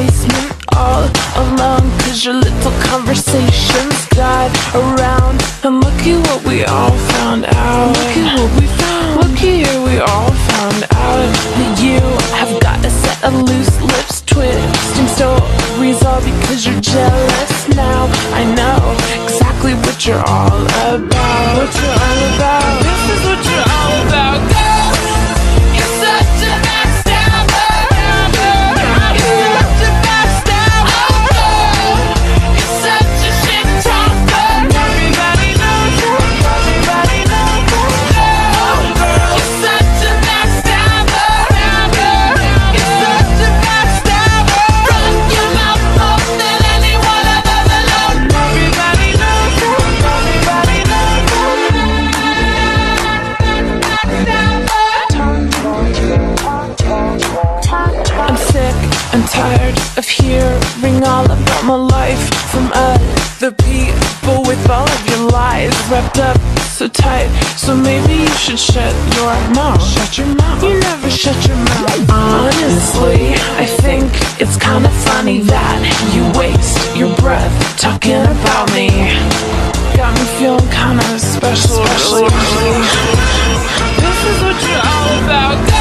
basement all alone, 'cause your little conversations died around. And looky what we all found out. Looky what we found. Looky here, we all found out that you have got a set of loose lips, twisting stories all because you're jealous now. I know exactly what you're all about. What you're all about. This is what you're all about. Girl, you're such a backstabber. You're such a backstabber. You're such a shit talker. Everybody knows you. Everybody knows you. You're such a backstabber. You're such a backstabber. Run your mouth more than anyone I've ever known. Everybody knows you. Everybody knows you. I'm sick and tired of hearing all about my life from other people with all of your lies wrapped up so tight. So maybe you should shut your mouth. Shut your mouth. You never shut your mouth. Honestly, I think it's kind of funny that you waste your breath talking about me. Got me feeling kind of special. This is what you're all about.